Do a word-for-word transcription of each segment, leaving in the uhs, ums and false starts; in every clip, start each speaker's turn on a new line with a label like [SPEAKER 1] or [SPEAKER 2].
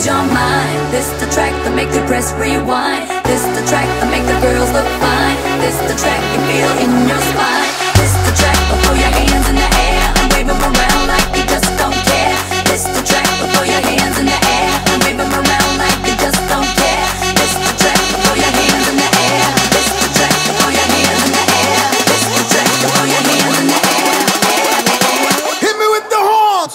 [SPEAKER 1] lose your mind. This the track that make you press rewind. This the track that make the girls look fine. This the track you feel in your spine. This the track will throw your hands in the air and wave them around like you just don't care. This the track will throw your hands in the air and wave them around like you just don't care. This the track will throw your hands in the air. This the track will throw your hands in the air. This the track will throw your hands in the air.
[SPEAKER 2] Hit me with the horns.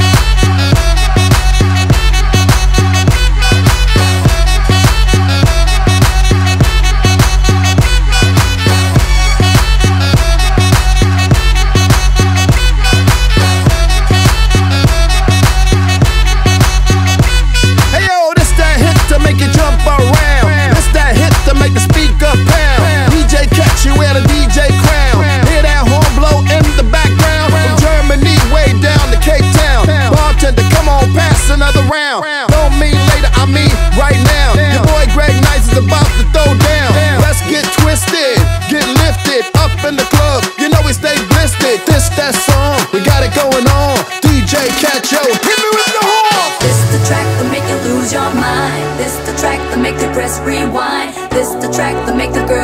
[SPEAKER 2] Another round. Don't mean later, I mean right now. Your boy Greg Nice is about to throw down. Let's get twisted, get lifted up in the club. You know we stay blistered. This that song, we got it going on. D J Catcho, hit me with the horn.
[SPEAKER 1] This the track that make you lose your mind. This the track that make you press rewind. This the track that make the girl